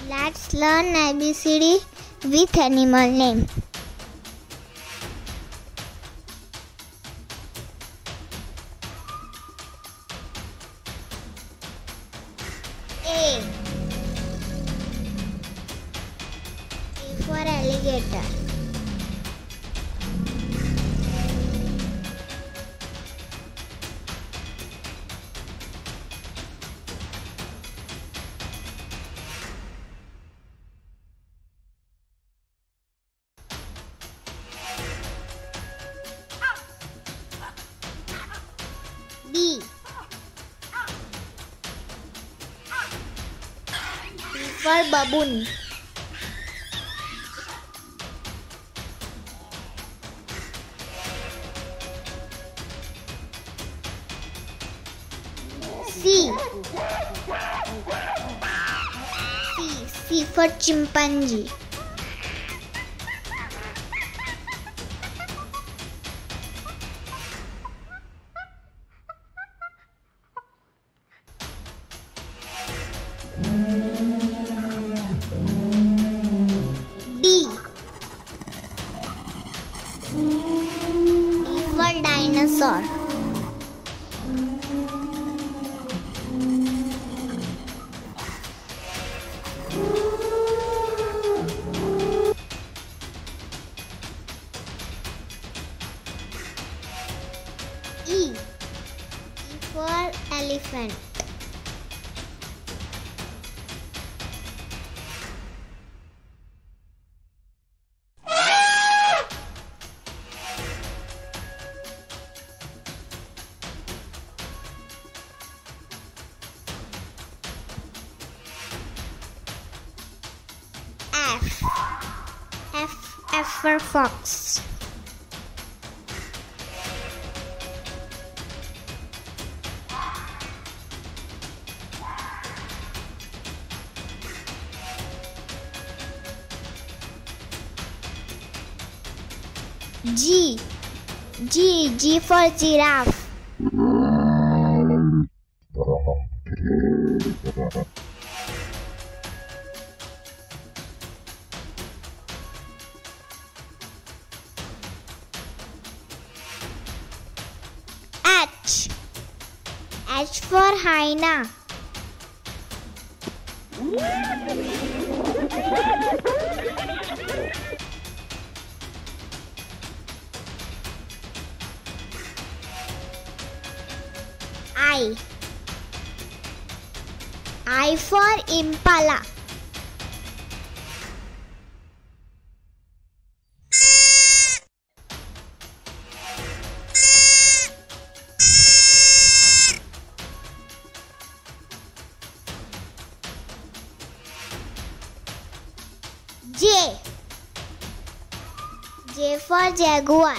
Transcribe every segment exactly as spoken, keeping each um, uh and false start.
Let's learn A B C D with animal name. A. A for alligator. B. B for baboon. C. C. C for chimpanzee. D. D for dinosaur. E. E for elephant. F. F. F for fox. G. G. G for giraffe. H. H for hyena. I. I for impala. J. J for jaguar.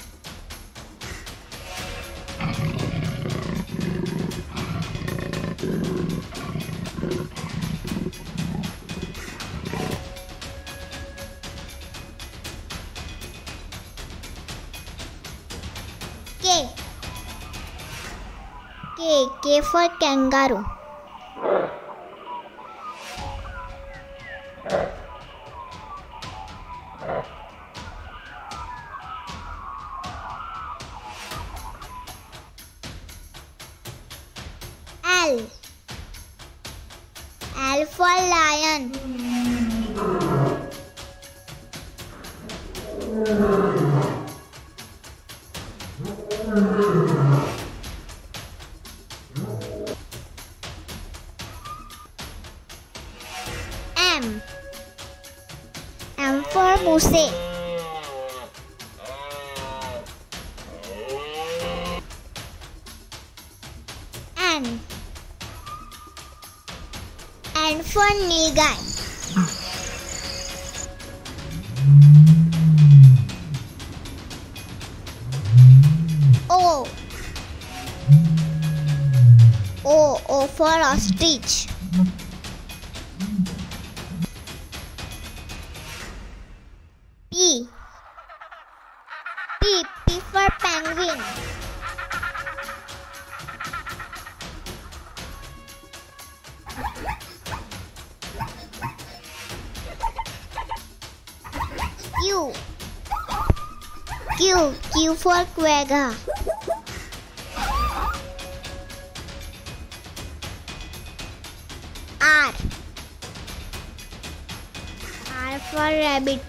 K. K. K for kangaroo. L. L for lion. M. M for moose. N. N for Nilgai. O. O. O for ostrich. P. P. P for penguin. Q. Q. Q for Quagga. R. R for rabbit.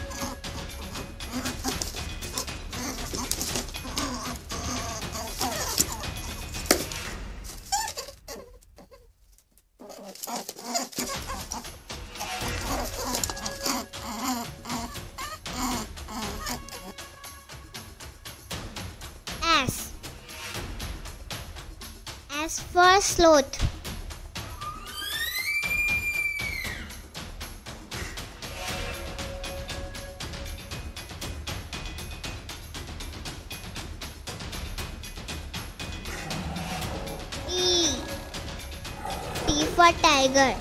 S. S for sloth. T. T for tiger.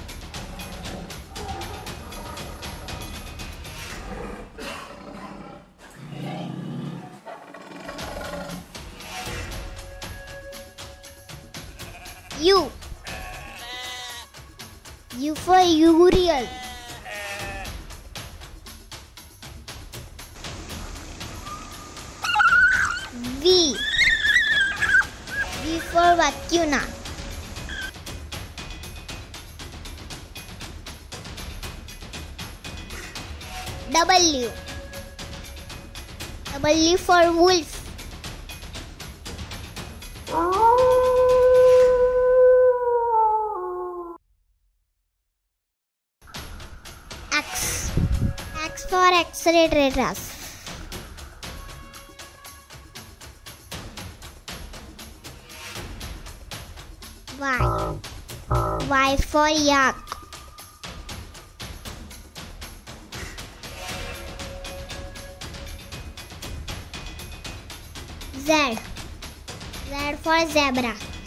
U. U for Uriel. V. V for vacuna. W. W for wolf. X. X for accelerators. Y. Y for yak. Z. Z for zebra.